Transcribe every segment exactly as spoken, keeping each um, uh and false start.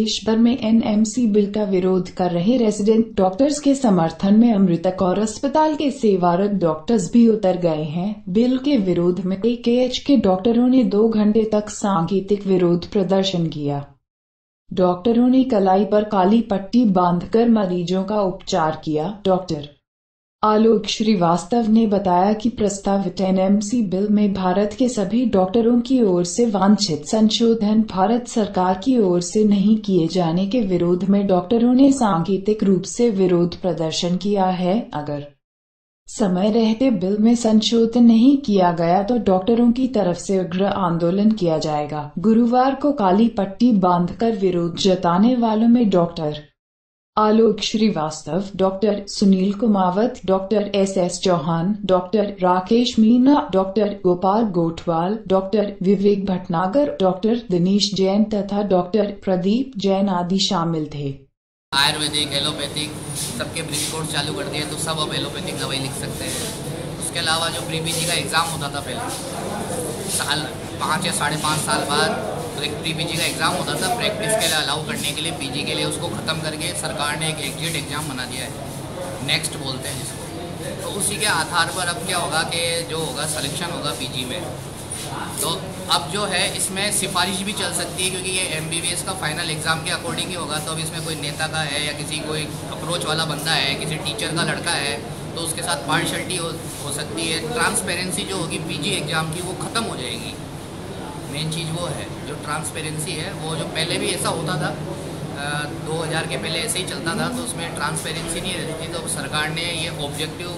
देश भर में एनएमसी बिल का विरोध कर रहे रेजिडेंट डॉक्टर्स के समर्थन में अमृतक और अस्पताल के सेवारत डॉक्टर्स भी उतर गए हैं। बिल के विरोध में एकेएच के डॉक्टरों ने दो घंटे तक सांकेतिक विरोध प्रदर्शन किया। डॉक्टरों ने कलाई पर काली पट्टी बांधकर मरीजों का उपचार किया। डॉक्टर आलोक श्रीवास्तव ने बताया कि प्रस्तावित एनएमसी बिल में भारत के सभी डॉक्टरों की ओर से वांछित संशोधन भारत सरकार की ओर से नहीं किए जाने के विरोध में डॉक्टरों ने सांकेतिक रूप से विरोध प्रदर्शन किया है। अगर समय रहते बिल में संशोधन नहीं किया गया तो डॉक्टरों की तरफ से उग्र आंदोलन किया जाएगा। गुरुवार को काली पट्टी बांधकर विरोध जताने वालों में doctor Alok Shrivastava, doctor Sunil Kumawat, doctor S S Chauhan, doctor Rakesh Meena, doctor Gopal Gothwal, doctor Vivek Bhatnagar, doctor Dinesh Jain तथा डॉक्टर प्रदीप जैन आदि शामिल थे। आयुर्वेदिक, एलोपैथिक सबके प्री कोर्स चालू कर दिए तो सब अब एलोपैथिक दवाई लिख सकते हैं। उसके अलावा जो प्री पीजी का एग्ज़ाम होता था पहले साल पाँच या साढ़े पाँच साल बाद तो एक प्री पीजी का एग्ज़ाम होता था प्रैक्टिस के लिए अलाउ करने के लिए पीजी के लिए, उसको ख़त्म करके सरकार ने एक एग्जिट एग्ज़ाम बना दिया है, नेक्स्ट बोलते हैं जिसको। तो उसी के आधार पर अब क्या होगा कि जो होगा सिलेक्शन होगा पीजी में। तो अब जो है इसमें सिफारिश भी चल सकती है क्योंकि ये एमबीबीएस का फाइनल एग्ज़ाम के अकॉर्डिंग ही होगा। तो अब इसमें कोई नेता का है या किसी कोई अप्रोच वाला बंदा है, किसी टीचर का लड़का है तो उसके साथ पार्शलिटी हो, हो सकती है। ट्रांसपेरेंसी जो होगी पीजी एग्ज़ाम की वो ख़त्म हो जाएगी। मेन चीज़ वो है जो ट्रांसपेरेंसी है, वो जो पहले भी ऐसा होता था दो हज़ार के पहले ऐसे ही चलता था तो उसमें ट्रांसपेरेंसी नहीं रहती थी। तो सरकार ने ये ऑब्जेक्टिव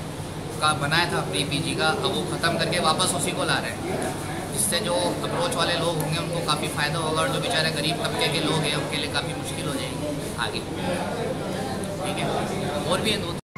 का बनाया था प्री पीजी का, अब वो ख़त्म करके वापस उसी को ला रहे हैं, जिससे जो अप्रोच वाले लोग होंगे उनको काफ़ी फ़ायदा होगा और जो बेचारे गरीब तबके के लोग हैं उनके लिए काफ़ी मुश्किल हो जाएगी आगे। ठीक है, और भी है दो